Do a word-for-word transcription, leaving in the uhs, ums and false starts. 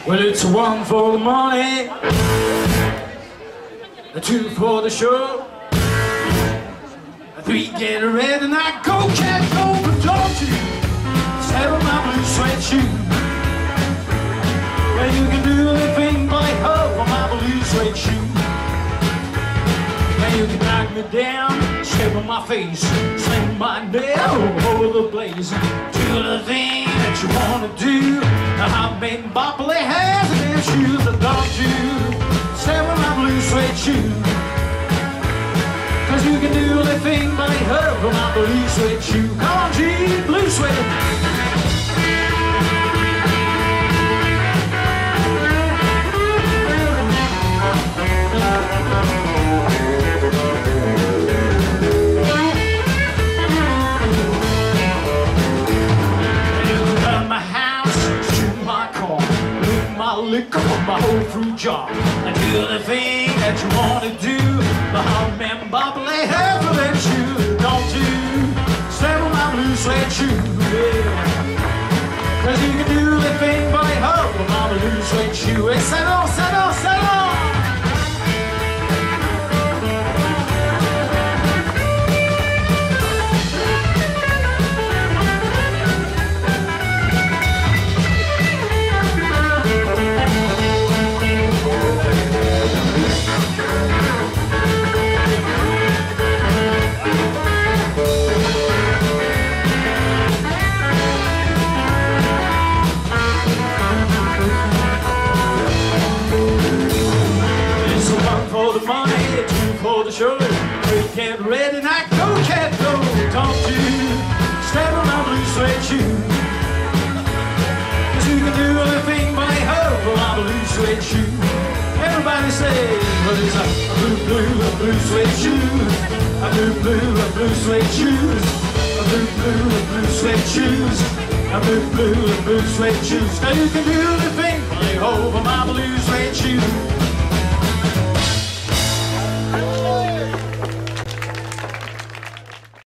Well, it's a one for the money, a two for the show, a three get ready and I go, cat, go, but don't you step on my blue suede shoe. Well, you can do anything but hug on my blue suede shoe. Well, you can knock me down, step on my face, slam my nail over the blaze. Do the thing that you wanna do. Now I've been boppily hands in their shoes, but don't you step on my blue suede shoe. Cause you can do anything but hug on my blue suede shoe. Come on, G, blue suede. Liquor from my whole fruit jar. I do the thing that you wanna do. The hot man bobbly hair for them shoes. Don't you step on my blue suede shoe, yeah. Cause you can do the thing but hug on my blue suede shoe. Hey, settle, settle, settle. For the money, two for the show, three get ready, and I go, cat, go. Don't you step on my blue suede shoe. Cause you can do anything but hug on my blue suede shoe. Everybody say, well, it's a blue, blue, a blue suede shoes. A blue, blue, a blue suede shoes. A blue, blue, a blue suede shoes. A blue, blue, a blue suede shoes. Now you can do anything but hug on my blue suede shoes.